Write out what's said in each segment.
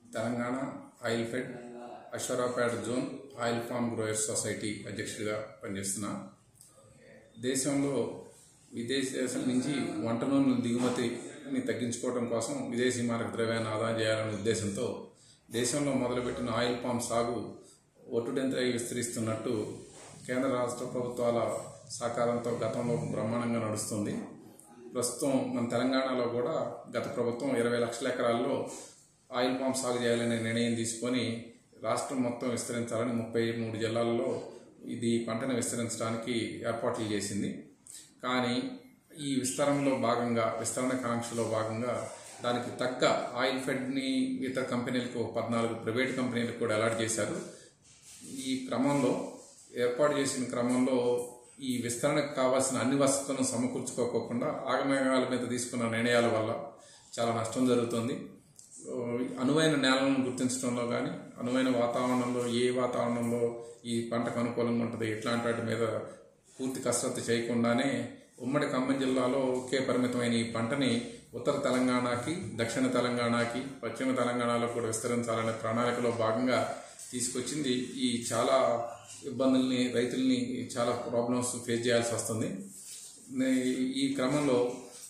Telangana oil fed Aswaraopeta zone oil palm growers society అధ్యక్షుడిగా పనిచేస్తున్నా. దేశంలో విదేశాల నుంచి వంట నూనెల దిగుమతిని తగ్గించుకోవడం కోసం విదేశీ మారక ద్రవ్యాన్ని ఆదా చేయాలనే ఉద్దేశంతో దేశంలో మొదలుపెట్టిన ఆయిల్ పామ్ సాగు ఒట్టుడెంతై విస్తరిస్తున్నట్టు కేంద్ర రాష్ట్ర ప్రభుత్వాల సహకారంతో గతంలో బ్రహ్మాండంగా నడుస్తుంది. ప్రస్తుతం మన తెలంగాణలో కూడా గత ప్రభుత్వం 20 లక్షల ఎకరాల్లో ఆయిల్ పామ్ సాగు చేయాలనే నిర్ణయం తీసుకొని రాష్ట్రం మొత్తం విస్తరించాలని 33 జిల్లాల్లో ఇది పంటను విస్తరించడానికి ఏర్పాట్లు చేసింది. కానీ ఈ విస్తరణ కాంక్షలో భాగంగా దానికి తగ్గ ఆయిల్ ఫెడ్ని ఇతర కంపెనీలకు 14 ప్రైవేట్ కంపెనీలకు కూడా అలాట్ చేశారు. ఈ క్రమంలో ఏర్పాటు చేసిన క్రమంలో ఈ విస్తరణకు కావాల్సిన అన్ని వసతులను సమకూర్చుకోకుండా ఆగమేఘాల మీద తీసుకున్న నిర్ణయాల వల్ల చాలా నష్టం జరుగుతుంది. అనువైన నేలను గుర్తించడంలో కానీ అనువైన వాతావరణంలో ఏ వాతావరణంలో ఈ పంటకు అనుకూలంగా ఉంటుంది ఇట్లాంటి వాటి మీద పూర్తి కసరత్తు చేయకుండానే ఉమ్మడి ఖమ్మం జిల్లాలో ఒకే పరిమితమైన ఈ పంటని ఉత్తర తెలంగాణకి, దక్షిణ తెలంగాణకి, పశ్చిమ తెలంగాణలో కూడా విస్తరించాలనే ప్రణాళికలో భాగంగా తీసుకొచ్చింది. ఈ చాలా ఇబ్బందుల్ని రైతుల్ని చాలా ప్రాబ్లమ్స్ ఫేస్ చేయాల్సి వస్తుంది. ఈ క్రమంలో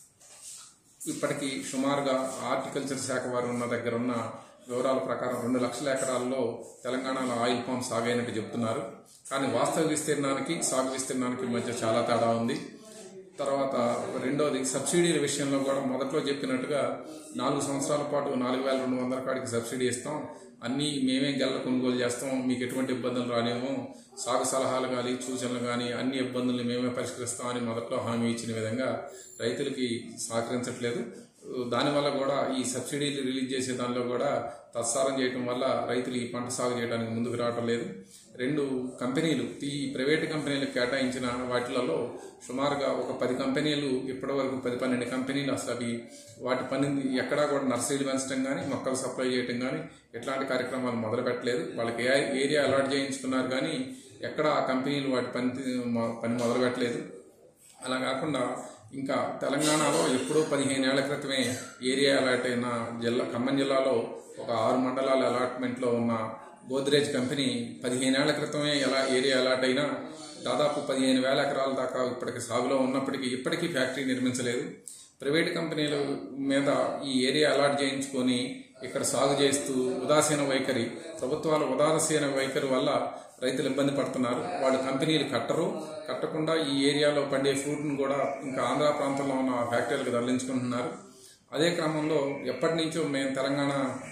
ఇప్పటికీ సుమారుగా హార్టికల్చర్ శాఖ వారు ఉన్న దగ్గర ఉన్న వివరాల ప్రకారం 2 లక్షల ఎకరాల్లో తెలంగాణలో ఆయిల్ పామ్ సాగు అయినట్టు చెప్తున్నారు. కానీ వాస్తవ విస్తీర్ణానికి సాగు విస్తీర్ణానికి మధ్య చాలా తేడా ఉంది. తర్వాత రెండోది సబ్సిడీల విషయంలో కూడా మొదట్లో చెప్పినట్టుగా 4 సంవత్సరాల పాటు 4,200 కాడికి సబ్సిడీ ఇస్తాం, అన్నీ మేమే గెల్ల కొనుగోలు చేస్తాం, మీకు ఎటువంటి ఇబ్బందులు రానివ్వం, సాగు సలహాలు కానీ సూచనలు కానీ అన్ని ఇబ్బందుల్ని మేమే పరిష్కరిస్తామని మొదట్లో హామీ ఇచ్చిన విధంగా రైతులకి సహకరించట్లేదు. దానివల్ల కూడా ఈ సబ్సిడీలు రిలీజ్ చేసే దానిలో కూడా తత్సారం చేయడం వల్ల రైతులు ఈ పంట సాగు చేయడానికి ముందుకు రావటం లేదు. 2 కంపెనీలు ఈ ప్రైవేటు కంపెనీలకు కేటాయించిన వాటిలలో సుమారుగా ఒక 10 కంపెనీలు ఇప్పటి వరకు 10-12 కంపెనీలు అసలు అవి వాటి పని ఎక్కడా కూడా నర్సరీలు పెంచడం కానీ మొక్కలు సప్లై చేయడం కానీ ఇట్లాంటి కార్యక్రమాలు మొదలు పెట్టలేదు. వాళ్ళకి ఏరియా అలాట్ చేయించుకున్నారు కానీ ఎక్కడ ఆ కంపెనీలు వాటి పని మొదలు పెట్టలేదు. అలా కాకుండా ఇంకా తెలంగాణలో ఎప్పుడో 15 ఏళ్ల క్రితమే ఏరియా అలాట్ అయిన ఖమ్మం జిల్లాలో ఒక 6 మండలాల అలాట్మెంట్లో ఉన్న గోద్రేజ్ కంపెనీ 15 ఏళ్ల క్రితమే ఏరియా అలాట్ అయినా దాదాపు 15,000 ఎకరాల దాకా ఇప్పటికి సాగులో ఉన్నప్పటికీ ఇప్పటికీ ఫ్యాక్టరీ నిర్మించలేదు. ప్రైవేటు కంపెనీల మీద ఈ ఏరియా అలాట్ చేయించుకొని ఇక్కడ సాగు చేస్తూ ప్రభుత్వాల ఉదాసీన వైఖరి వల్ల రైతులు ఇబ్బంది పడుతున్నారు. వాళ్ళు కంపెనీలు కట్టకుండా ఈ ఏరియాలో పండే ఫ్రూట్ను కూడా ఇంకా ఆంధ్ర ప్రాంతంలో ఉన్న ఫ్యాక్టరీలకు తరలించుకుంటున్నారు. అదే క్రమంలో ఎప్పటి నుంచో మేము తెలంగాణ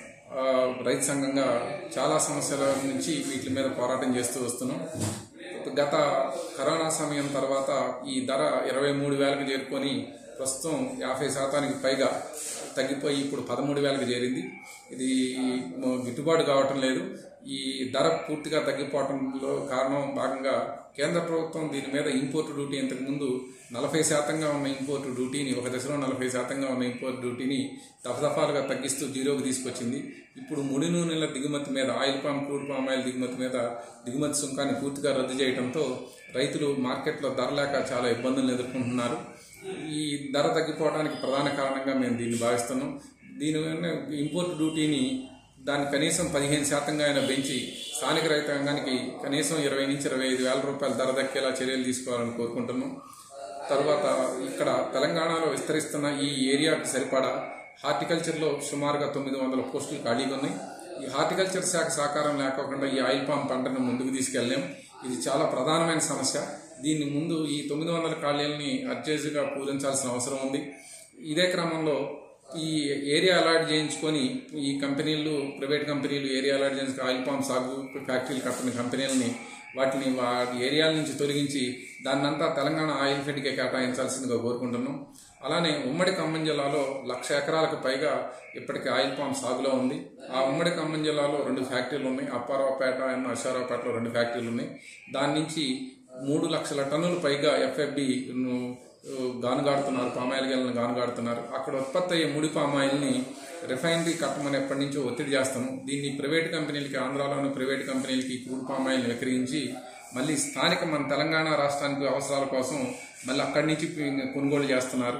రైతు సంఘంగా చాలా సమస్యల నుంచి వీటి మీద పోరాటం చేస్తూ వస్తున్నాం. గత కరోనా సమయం తర్వాత ఈ ధర 23,000కు చేరుకొని ప్రస్తుతం 50% పైగా తగ్గిపోయి ఇప్పుడు 13,000కు చేరింది. ఇది గిట్టుబాటు కావటం లేదు. ఈ ధర పూర్తిగా తగ్గిపోవటంలో కారణం భాగంగా కేంద్ర ప్రభుత్వం దీని మీద ఇంపోర్ట్ డ్యూటీ ఇంతకుముందు 40% ఉన్న ఇంపోర్ట్ డ్యూటీని ఒక దశలో 40% ఉన్న ఇంపోర్ట్ డ్యూటీని దఫాలుగా తగ్గిస్తూ 0కి తీసుకొచ్చింది. ఇప్పుడు ముడి నూనెల దిగుమతి మీద oil palm, crude palm oil దిగుమతి మీద దిగుమతి సుంకాన్ని పూర్తిగా రద్దు చేయడంతో రైతులు మార్కెట్లో ధర లేక చాలా ఇబ్బందులను ఎదుర్కొంటున్నారు. ఈ ధర తగ్గిపోవడానికి ప్రధాన కారణంగా మేము దీన్ని భావిస్తున్నాం. దీని ఇంపోర్ట్ డ్యూటీని దాన్ని కనీసం 15% అయినా పెంచి స్థానిక రైతాంగానికి కనీసం 20,000 నుంచి 25,000 రూపాయల ధర దక్కేలా చర్యలు తీసుకోవాలని కోరుకుంటున్నాం. తర్వాత ఇక్కడ తెలంగాణలో విస్తరిస్తున్న ఈ ఏరియాకు సరిపడా హార్టికల్చర్లో సుమారుగా 900 పోస్టులు ఖాళీగా ఉన్నాయి. ఈ హార్టికల్చర్ శాఖ సహకారం లేకోకుండా ఈ ఆయిల్ పామ్ పంటను ముందుకు తీసుకెళ్ళలేం. ఇది చాలా ప్రధానమైన సమస్య. దీన్ని ముందు ఈ 900 ఖాళీలని అర్జెంటుగా పూరించాల్సిన అవసరం ఉంది. ఇదే క్రమంలో ఈ ఏరియా అలాట్ చేయించుకొని ఈ కంపెనీలు ప్రైవేట్ కంపెనీలు ఏరియా అలాట్ చేయించుకుని ఆయిల్ పామ్ సాగు ఫ్యాక్టరీలు కట్టిన కంపెనీలని వాటిని ఏరియాల నుంచి తొలగించి దాన్నంతా తెలంగాణ ఆయిల్ ఫెడ్కే కేటాయించాల్సిందిగా కోరుకుంటున్నాం. అలానే ఉమ్మడి ఖమ్మం జిల్లాలో 1,00,000 ఎకరాలకు పైగా ఇప్పటికీ ఆయిల్ పామ్ సాగులో ఉంది. ఆ ఉమ్మడి ఖమ్మం జిల్లాలో 2 ఫ్యాక్టరీలు ఉన్నాయి. అప్పారావుపేట అండ్ అశ్వారావుపేటలో 2 ఫ్యాక్టరీలు ఉన్నాయి. దాని నుంచి 3 లక్షల టన్నులు పైగా ఎఫ్ఎఫ్బి గానుగాడుతున్నారు, పామాయిల్ గెలను గానుగాడుతున్నారు. అక్కడ ఉత్పత్తి అయ్యే ముడి పామాయిల్ని రిఫైనరీ కట్టమని ఎప్పటి నుంచో ఒత్తిడి చేస్తాము. దీన్ని ప్రైవేటు కంపెనీలకి, ఆంధ్రాలోని ప్రైవేటు కంపెనీలకి క్రూడ్ పామాయిల్ని విక్రయించి మళ్ళీ స్థానిక మన తెలంగాణ రాష్ట్రానికి అవసరాల కోసం మళ్ళీ అక్కడి నుంచి కొనుగోలు చేస్తున్నారు.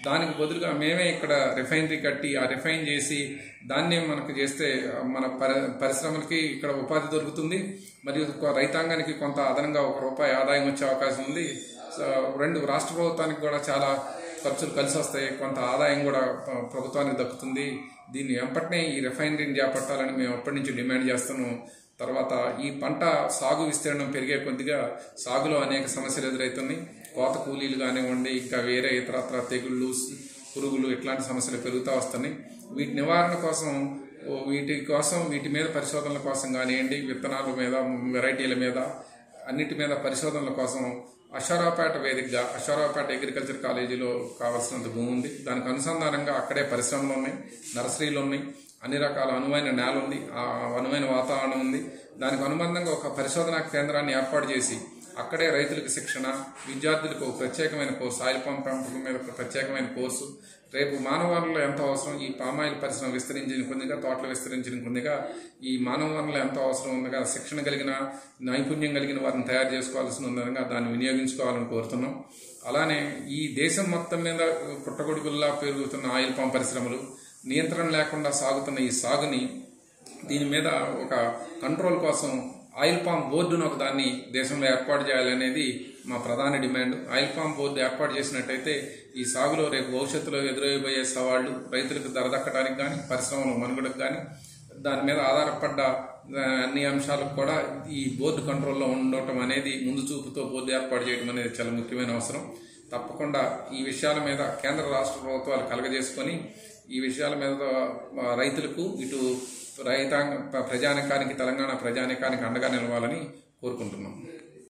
దానికి బదులుగా మేమే ఇక్కడ రిఫైనరీ కట్టి ఆ రిఫైన్ చేసి దాన్నే మనకు చేస్తే మన పరిశ్రమలకి ఇక్కడ ఉపాధి దొరుకుతుంది, మరియు రైతాంగానికి కొంత అదనంగా ₹1 ఆదాయం వచ్చే అవకాశం ఉంది. రెండు రాష్ట్ర ప్రభుత్వానికి కూడా చాలా ఖర్చులు కలిసి వస్తాయి, కొంత ఆదాయం కూడా ప్రభుత్వానికి దక్కుతుంది. దీన్ని వెంపటనే ఈ రిఫైనరీని చేపట్టాలని మేము అప్పటి నుంచి డిమాండ్ చేస్తున్నాం. తర్వాత ఈ పంట సాగు విస్తీర్ణం పెరిగే కొద్దిగా సాగులో అనేక సమస్యలు ఎదురవుతున్నాయి. కోత కూలీలు కానివ్వండి, ఇంకా వేరే ఇతరత్ర తెగుళ్ళు, పురుగులు ఇట్లాంటి సమస్యలు పెరుగుతూ వస్తున్నాయి. వీటి నివారణ కోసం వీటి మీద పరిశోధనల కోసం కానివ్వండి, విత్తనాల మీద, వెరైటీల మీద, అన్నిటి మీద పరిశోధనల కోసం అశ్వారావుపేట వేదికగా అశ్వారావుపేట అగ్రికల్చర్ కాలేజీలో కావాల్సినంత భూమి ఉంది. దానికి అనుసంధానంగా అక్కడే పరిశ్రమలు ఉన్నాయి, నర్సరీలు ఉన్నాయి, అన్ని రకాల అనువైన నేల ఉంది, అనువైన వాతావరణం ఉంది. దానికి అనుబంధంగా ఒక పరిశోధనా కేంద్రాన్ని ఏర్పాటు చేసి అక్కడే రైతులకు శిక్షణ, విద్యార్థులకు ఒక ప్రత్యేకమైన కోర్సు, ఆయిల్ పామ్ పెంపకం మీద ఒక ప్రత్యేకమైన కోర్సు, రేపు మానవ వనరులు ఎంతో అవసరం, ఈ పామాయిల్ పరిశ్రమ విస్తరించిన కొద్దిగా, తోటలు విస్తరించిన కొద్దిగా ఈ మానవ వనరులు ఎంతో అవసరం ఉందిగా, శిక్షణ కలిగిన, నైపుణ్యం కలిగిన వారిని తయారు చేసుకోవాల్సిన ఉందనగా దాన్ని వినియోగించుకోవాలని కోరుతున్నాం. అలానే ఈ దేశం మొత్తం మీద పుట్టగొడుగుల్లా పెరుగుతున్న ఆయిల్ పామ్ పరిశ్రమలు, నియంత్రణ లేకుండా సాగుతున్న ఈ సాగుని, దీని మీద ఒక కంట్రోల్ కోసం ఆయిల్ పామ్ బోర్డును ఒక దాన్ని దేశంలో ఏర్పాటు చేయాలనేది మా ప్రధాన డిమాండ్. ఆయిల్ పామ్ బోర్డు ఏర్పాటు చేసినట్టయితే ఈ సాగులో రేపు భవిష్యత్తులో ఎదురయ్యే సవాళ్లు, రైతులకు ధర దక్కడానికి కానీ, పరిశ్రమల మనుగడకు కానీ, దాని మీద ఆధారపడ్డ అన్ని అంశాలకు కూడా ఈ బోర్డు కంట్రోల్లో ఉండటం అనేది, ముందు చూపుతో బోర్డు ఏర్పాటు చేయడం అనేది చాలా ముఖ్యమైన అవసరం. తప్పకుండా ఈ విషయాల మీద కేంద్ర రాష్ట్ర ప్రభుత్వాలు కలగజేసుకొని ఈ విషయాల మీద రైతులకు, ఇటు ప్రజానికానికి, తెలంగాణ ప్రజానికానికి అండగా నిలవాలని కోరుకుంటున్నాం.